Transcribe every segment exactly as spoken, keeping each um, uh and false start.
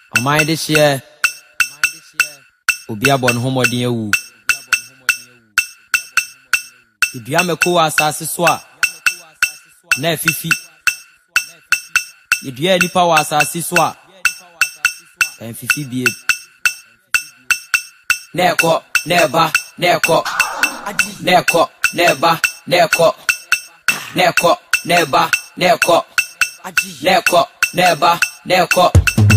On my this year, Obi abon homo din ewu. Idua meko asase so a na fifi. Idua nipa wa asase so a en fifi bie. Neko, neba, neko. Neko, neba, neko. Neko, neba, neko. Neko, neba, neko.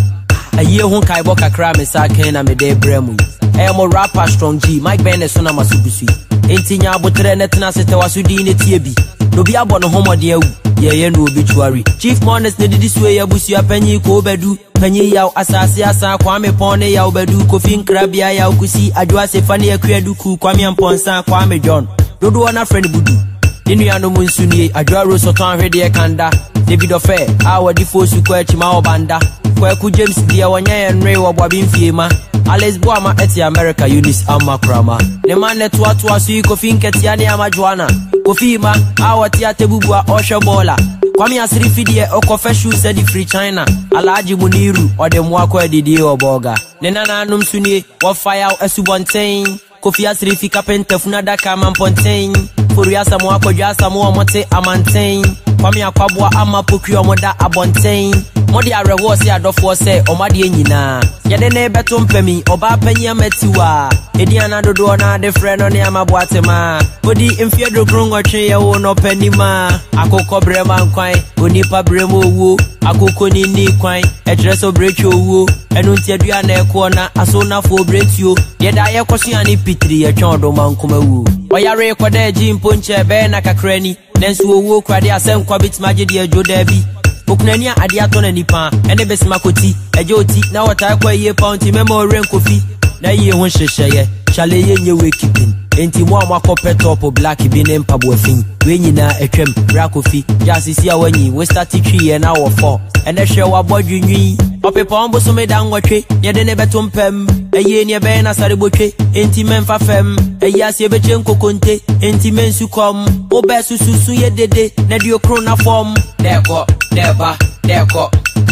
A year won kai boka kra me sa ken na me de bremu. E mo rapper Strong G, Mike Ben so na masubusu. Enti nya abotre net na sete wasudi ne tie bi. No bi abo no homode awu. Ye ye no obituary. Chief Monest ne didi so ya busu apanyi ko bedu. Panyi yaw asase asa kwa me pon ne yaw bedu kofi nkrabia yaw kusi adwa se fa ne akuadu ku kwa me amponsa kwa me John. Dodo na friend budu. Ninu ya no munsu ni adwa ro so ton hwede e kanda. David Ofe a wadi fosu kwa chima obanda. Kwaku James dia wanya yenre wo bwabi mfiema. Alex Boama eti America Eunice Amakrama. Ne man ne to ato aso kofi nketia ne amajwana. Kofi ma a wati atebubu a ohwe bola. Kwame asiri fidie okofa shoe said free China. Alaji Muniru ode mwako edidi oboga. Ne nana anum sunie wo fire asubonten. Kofi asiri fika pentafuna daka mamponten. Furiasa mwako jasa mwa mote amanten. Kwame akwabwa ama pokyo moda abonten. Modi arewo se adofo se omade nyina yede na ebeto mpemi oba panyi amatiwa edi anadodo na de frɛ no ne amaboatema odi mfie dokrongo twe ye wo no panima akokɔ brema nkwan onipa brema owo akokɔ ni ni kwan etreso brechi owo enu ntiadua na ekɔ na aso na fo bretio yede aye kɔso ani pitri ye twon do mankoma wu oyare kɔda agi mponche be na kakrani nenso owo kwade asenkwa bitmaje de ajoda bi Okunania adia tona nipa ene besima koti eje oti na wata kwa ye pounti memo ren kofi na ye ho hyehyeye chale ye nye we keeping enti mo amako petop black bi ne mpabo afin we nyina etwem bra kofi jasisi a wanyi we start twi ye na wo four ene hwe wa bodwunwi opepa ombo so me dan wotwe ye de ne beto mpam eye ne be na sare botwe enti memfa fam eye ase beche nkokonte enti mensu kom obe sususu ye dede na dio kro na form neko neba neko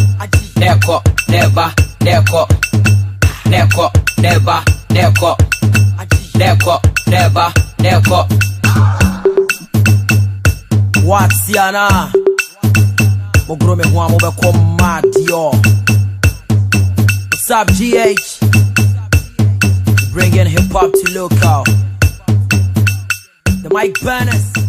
neko neba neko neko neba neko neko neba neko Watiana Mogro me hwa mo be kom mad yo. What's up G H? Bringing hip hop to local. The Mike Banners